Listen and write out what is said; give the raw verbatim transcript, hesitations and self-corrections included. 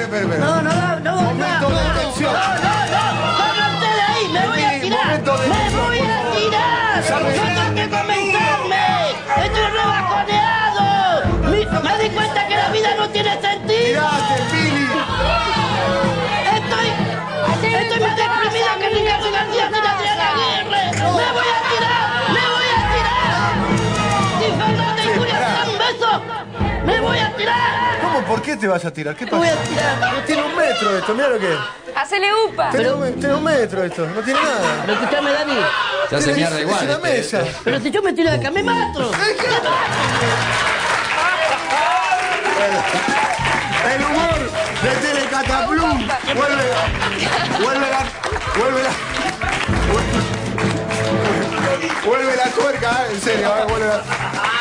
espere, espere. No, no, no, no. Momento de tensión. No, no, no. Córrate de ahí, me voy a tirar. Momento de Me tensión, voy a tirar. No tengo que comenzarme. Estoy rebajoneado. Mi- Me di cuenta que la vida no tiene sentido. ¡Tirate, Pili! Estoy, estoy más deprimido que Ricardo García sin Adriana Aguirre. Me voy a tirar, me voy a tirar. Si Fernanda y Julia se dan un beso, me voy a tirar. ¿Cómo? ¿Por qué te vas a tirar? ¿Qué Me voy pasa? a tirar. No tiene un metro esto, mira lo que es. Hacele upa. Tiene un, tiene un metro esto, no tiene nada. Pero escuchame, Dani. Se hace Tiene- mierda igual. Es una este, mesa. este. Pero si yo me tiro de acá, me mato. El humor de Telecataplum. Vuelve. Vuelve la. Vuelve la. Vuelve la tuerca, eh, en serio, eh, vuelve la.